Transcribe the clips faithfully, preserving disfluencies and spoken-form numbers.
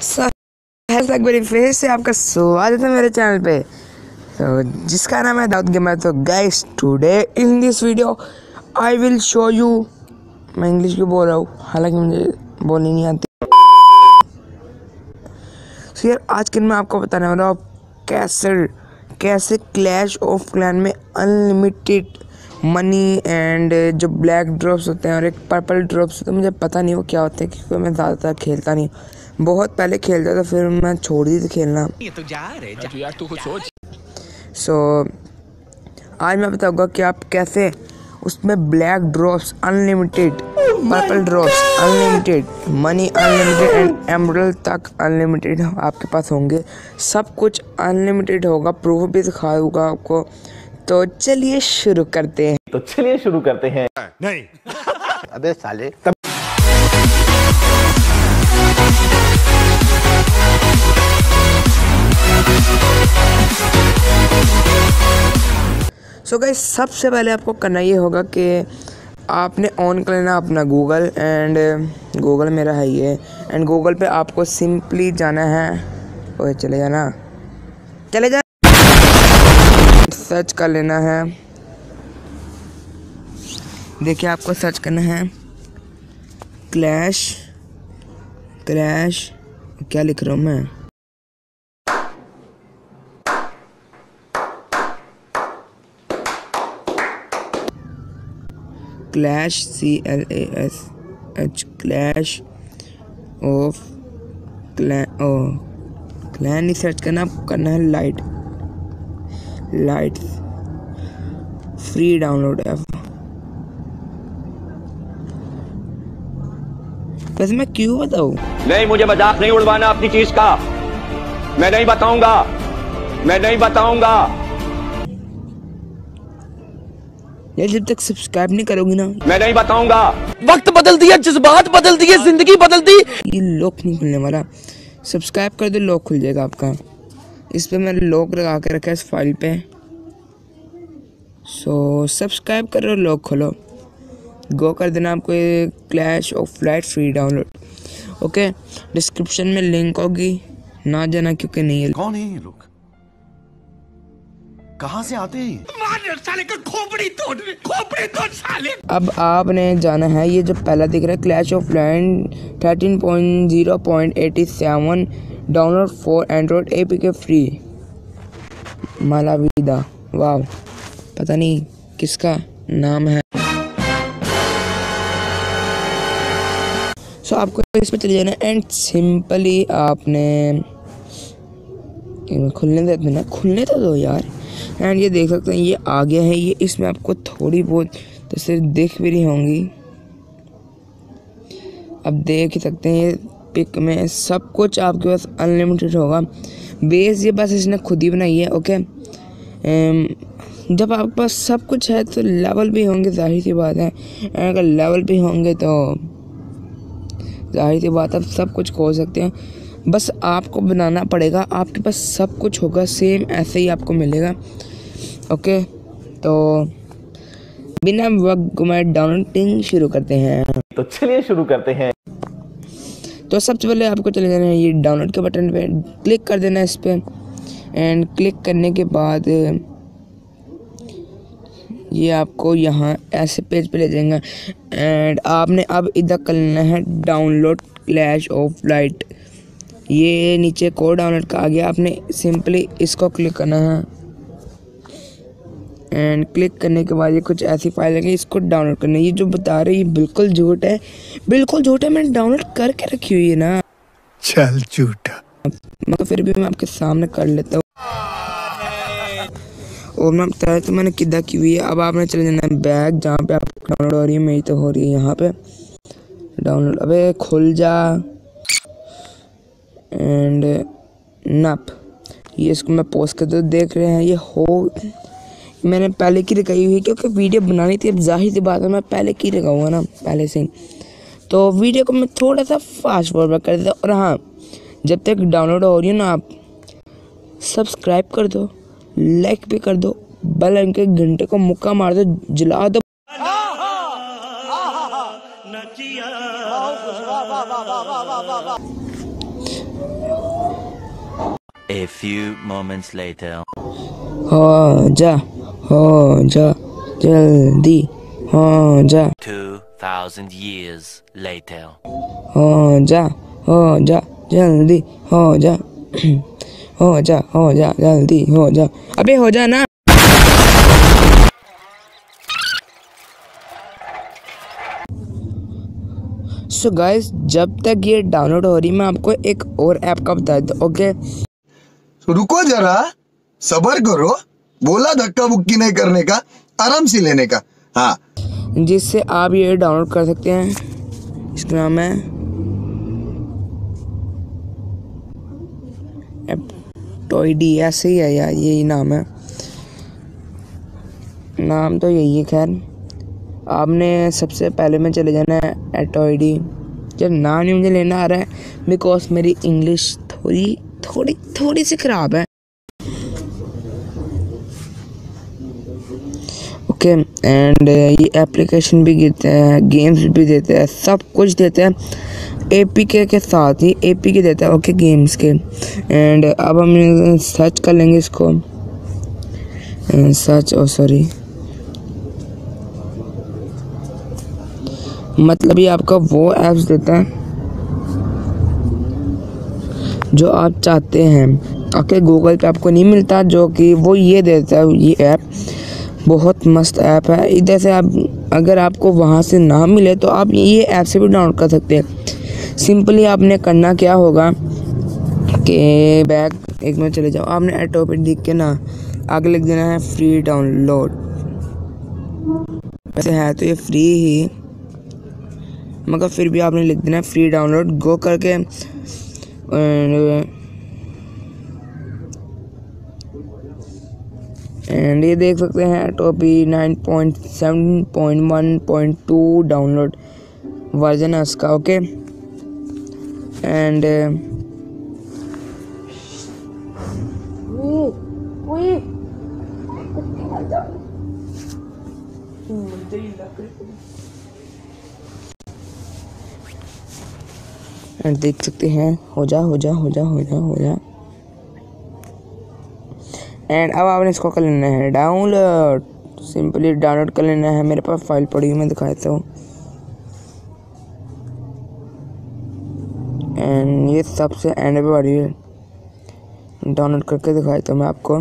एक बार फिर से आपका स्वागत है मेरे चैनल पे, तो जिसका नाम है दाऊद गेमर। तो guys, today in this video I will show you, मैं इंग्लिश क्यों बोल रहा हूँ, हालांकि मुझे बोलनी नहीं आती। तो यार आज के मैं आपको बताने वाला हूँ कैसे कैसे क्लैश ऑफ क्लैन में अनलिमिटेड मनी एंड जो ब्लैक ड्रॉप्स होते हैं और एक पर्पल ड्रॉप्स होते हैं, मुझे पता नहीं वो क्या होते हैं क्योंकि मैं ज़्यादातर खेलता नहीं। बहुत पहले खेलता था, फिर मैं छोड़ दी थी खेलना। ये तो जा रहे जा यार, तू कुछ सोच। सो आज मैं बताऊंगा कि आप कैसे उसमें black drops unlimited, purple drops unlimited, money unlimited and emerald तक अनलिमिटेड आपके पास होंगे। सब कुछ अनलिमिटेड होगा, प्रूफ भी दिखा दूंगा आपको। तो चलिए शुरू करते हैं तो चलिए शुरू करते हैं नहीं अबे साले। सो गाइस, सबसे पहले आपको करना ये होगा कि आपने ऑन कर लेना अपना गूगल, एंड गूगल मेरा है ये, एंड गूगल पे आपको सिंपली जाना है, ओए चले जाना चले जा सर्च कर लेना है। देखिए आपको सर्च करना है क्लैश क्लैश क्या लिख रहा हूँ मैं, clash C L A S H clash of clan ओ क्लैन नहीं सर्च करना, आपको करना है light light free download app. वैसे मैं क्यों बताऊँ? नहीं, मुझे मजाक नहीं उड़वाना अपनी चीज का। मैं नहीं बताऊंगा, मैं नहीं बताऊंगा यार, जब तक सब्सक्राइब नहीं करोगी ना, मैं नहीं बताऊंगा। वक्त बदल दिया, जज्बात बदल दिए, जिंदगी बदल दी। ये लॉक नहीं खुलने वाला। सब्सक्राइब कर दो, लॉक खुल जाएगा आपका। इस पे मैंने लॉक लगा के रखा है इस फाइल पे। सो सब्सक्राइब करो, लॉक खोलो, गो कर देना आपको ये clash of light free download. Okay, description में लिंक होगी, ना जाना क्योंकि नहीं है। कौन है ये लोग, कहां से आते हैं? साले का खोपड़ी तोड़ खोपड़ी तोड़ साले। अब आपने जाना है, ये जो पहला दिख रहा है clash of clan thirteen point zero point eighty seven download for Android APK free Malavida. वाह, पता नहीं किसका नाम है। सो so, आपको इस पर चले जाना एंड सिंपली आपने खुलने देते ना खुलने तो दो यार। एंड ये देख सकते हैं ये आ गया है, ये इसमें आपको थोड़ी बहुत तो सिर्फ दिख भी रही होंगी, अब देख ही सकते हैं। ये पिक में सब कुछ आपके पास अनलिमिटेड होगा। बेस ये बस इसने खुद ही बनाई है। ओके, जब आपके पास सब कुछ है तो लेवल भी होंगे, जाहिर सी बात है। अगर लेवल भी होंगे तो जाहिर सी बात है आप सब कुछ खोल सकते हैं। बस आपको बनाना पड़ेगा, आपके पास सब कुछ होगा, सेम ऐसे ही आपको मिलेगा। ओके, तो बिना वक्त घुमाए डाउनलोडिंग शुरू करते हैं। तो चलिए शुरू करते हैं। तो सबसे पहले आपको चले जाना है ये डाउनलोड के बटन पे, क्लिक कर देना है इस पर। एंड क्लिक करने के बाद ये आपको यहाँ ऐसे पेज पे ले जाएगा। एंड आपने अब इधर कर लेना है डाउनलोड क्लैश ऑफ लाइट। ये नीचे कोड डाउनलोड का आ गया, आपने सिंपली इसको क्लिक करना है। एंड क्लिक करने के बाद ये कुछ ऐसी फाइल है, इसको डाउनलोड करना है। ये जो बता रहे हैं ये बिल्कुल झूठ है, बिल्कुल झूठ है, मैंने डाउनलोड करके रखी हुई है ना। चल झूठा, मगर फिर भी मैं आपके सामने कर लेता हूँ और मैं बताया तो मैंने किदा की हुई है। अब आपने चले जाना है बैग, जहाँ पे आप डाउनलोड हो रही है, मेरी तो हो रही है यहाँ पे डाउनलोड। अबे खुल जा। एंड नप ये इसको मैं पोस्ट कर दो, देख रहे हैं ये हो, मैंने पहले की लगाई हुई है क्योंकि वीडियो बनानी थी। अब जाहिर सी बात है मैं पहले की लगाऊंगा ना पहले से, तो वीडियो को मैं थोड़ा सा फास्ट फॉरवर्ड कर देता। और हाँ, जब तक डाउनलोड हो रही है ना, आप सब्सक्राइब कर दो, लाइक भी कर दो, बेल आइकन के घंटे को मुक्का मार दो, जला दो। A few moments later. हो जा हो जा जल्दी हो जा Two thousand years later. हो जा हो जा जल्दी हो जा हो जा हो जा जल्दी हो जा अबे हो जा ना। सो गाइस जब तक ये डाउनलोड हो रही मैं आपको एक और ऐप का बता दूं। ओके रुको जरा, सबर करो। बोला धक्का बुक्की नहीं करने का, आराम से लेने का। हाँ, जिससे आप ये डाउनलोड कर सकते हैं। इसका नाम है टॉयडी, ऐसे ही है यार, यही नाम है, नाम तो यही है। खैर आपने सबसे पहले में चले जाना है एटॉयडी। जब नाम नहीं मुझे लेना आ रहा है बिकॉज मेरी इंग्लिश थोड़ी थोड़ी थोड़ी सी ख़राब है। ओके एंड ये एप्लीकेशन भी देते हैं, गेम्स भी देते हैं, सब कुछ देते हैं एपीके के साथ ही। एपीके देता है ओके गेम्स के। एंड अब हम सर्च कर लेंगे इसको, सर्च ओ सॉरी मतलब ये आपका वो ऐप्स देता है जो आप चाहते हैं। ओके गूगल पे आपको नहीं मिलता जो कि वो ये देता है। ये ऐप बहुत मस्त ऐप है। इधर से आप अगर आपको वहाँ से ना मिले तो आप ये ऐप से भी डाउनलोड कर सकते हैं। सिंपली आपने करना क्या होगा कि बैक एक मिनट चले जाओ, आपने ऐटो पे लिख के ना आगे लिख देना है फ्री डाउनलोड। वैसे है तो ये फ्री ही मगर फिर भी आपने लिख देना है फ्री डाउनलोड। गो करके एंड ये देख सकते हैं टॉपी nine point seven point one point two download version है उसका। ओके एंड एंड देख सकते हैं हो जा हो जा हो जा हो जा हो जा एंड अब आपने इसको कर लेना है डाउनलोड। सिंपली डाउनलोड कर लेना है। मेरे पास फाइल पड़ी हुई मैं दिखाता हूँ। एंड ये सबसे एंड पे पड़ी है, डाउनलोड करके दिखाता हूँ मैं आपको।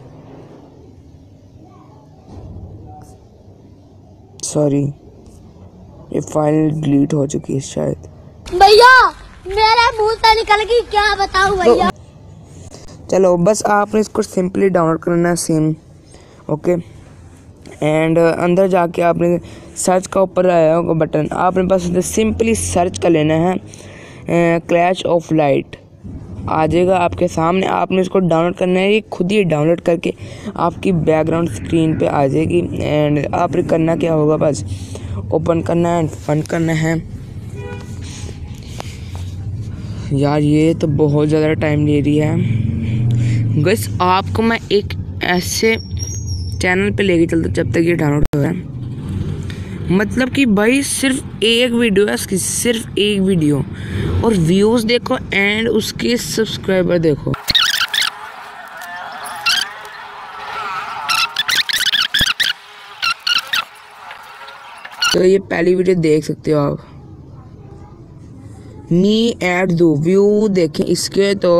सॉरी ये फाइल डिलीट हो चुकी है शायद। भैया मेरे मुंह से निकल गई, क्या बताऊं भैया। चलो बस आपने इसको सिंपली डाउनलोड करना है सेम। ओके एंड अंदर जाके आपने सर्च का ऊपर आया होगा बटन, आपने बस सिंपली सर्च कर लेना है क्लैश ऑफ लाइट। आ जाएगा आपके सामने। आपने इसको डाउनलोड करना है, ये खुद ही डाउनलोड करके आपकी बैकग्राउंड स्क्रीन पे आ जाएगी। एंड आपने करना क्या होगा बस ओपन करना है, फन करना है। यार ये तो बहुत ज़्यादा टाइम ले रही है। बस आपको मैं एक ऐसे चैनल पे लेके चलता जब तक ये डाउनलोड हो रहा है। मतलब कि भाई सिर्फ एक वीडियो है इसकी, सिर्फ एक वीडियो, और व्यूज़ देखो एंड उसके सब्सक्राइबर देखो। तो ये पहली वीडियो देख सकते हो आप, मी एट दो व्यू देखें इसके तो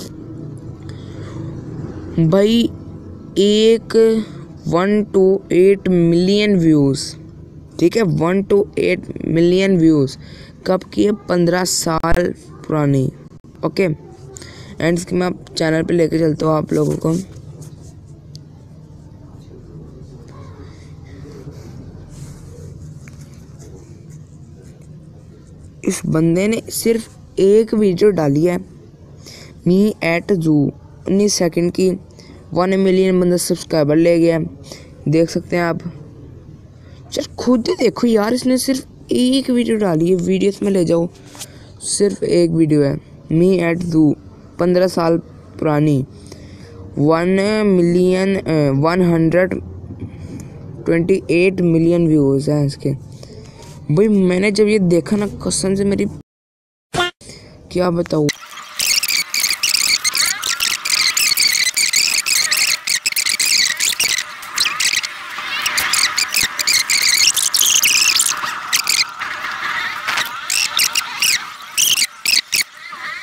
भाई एक one two eight million views. ठीक है one two eight million views कब की है? पंद्रह साल पुरानी। ओके एंड इसके मैं चैनल पे लेके चलता हूँ आप लोगों को। इस बंदे ने सिर्फ एक वीडियो डाली है, मी एट जू, उन्नीस सेकंड की, वन मिलियन बंदा सब्सक्राइबर ले गया। देख सकते हैं आप, चल खुद ही देखो यार, इसने सिर्फ एक वीडियो डाली है। वीडियोस में ले जाओ, सिर्फ एक वीडियो है, मी एट जू, पंद्रह साल पुरानी, one million one hundred twenty eight million views हैं इसके। भाई मैंने जब ये देखा ना कसम से मेरी क्या बताऊँ।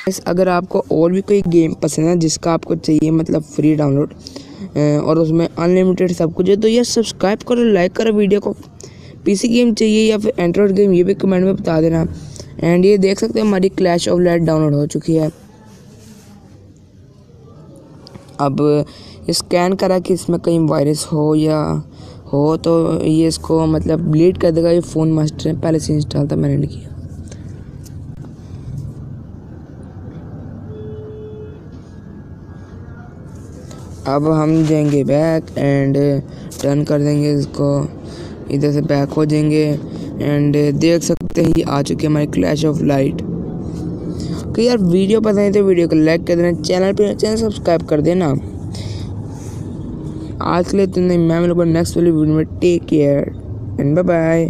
इस अगर आपको और भी कोई गेम पसंद है जिसका आपको चाहिए मतलब फ्री डाउनलोड और उसमें अनलिमिटेड सब कुछ है, तो ये सब्सक्राइब करो, लाइक करो वीडियो को। पीसी गेम चाहिए या फिर एंड्रॉयड गेम, ये भी कमेंट में बता देना। एंड ये देख सकते हैं हमारी क्लैश ऑफ क्लैंस डाउनलोड हो चुकी है। अब स्कैन करा कि इसमें कहीं वायरस हो या हो तो ये इसको मतलब डिलीट कर देगा। ये फ़ोन मास्टर है, पहले से इंस्टॉल था, मैंने नहीं किया। अब हम जाएंगे बैक एंड टर्न कर देंगे इसको, इधर से बैक हो जाएंगे एंड देख सकते हैं ये आ चुकी है हमारी क्लैश ऑफ लाइट। कि यार वीडियो पसंद है तो वीडियो को लाइक कर देना, चैनल पे चैनल सब्सक्राइब कर देना। आज के लिए तो नहीं, मैं मिलूंगा नेक्स्ट वाली वीडियो में। Take care and bye bye.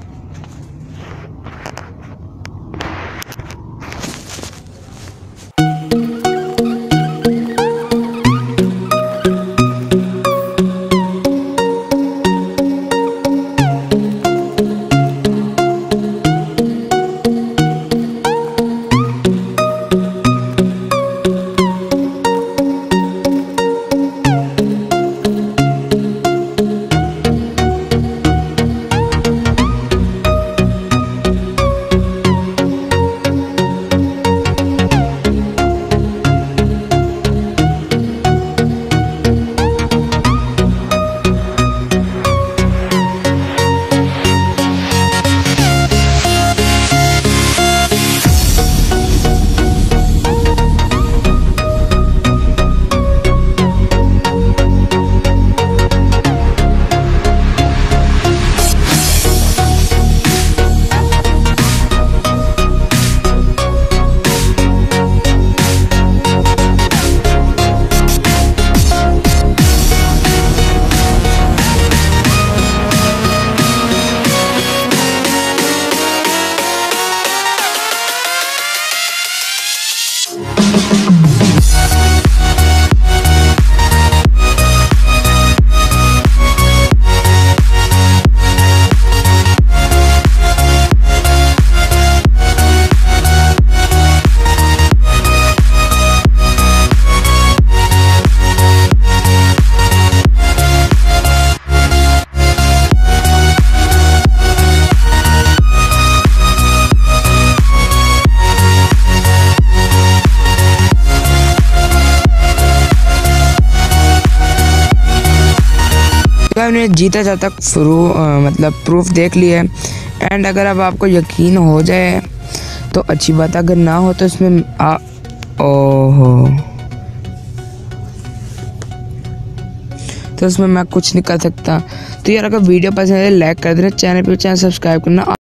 मैंने जीता जाता प्रू मतलब प्रूफ देख लिया है। एंड अगर अब आपको यकीन हो जाए तो अच्छी बात, अगर ना हो तो इसमें आ ओहो तो इसमें मैं कुछ नहीं कर सकता। तो यार अगर वीडियो पसंद है लाइक कर देना, चैनल पे चैनल सब्सक्राइब करना।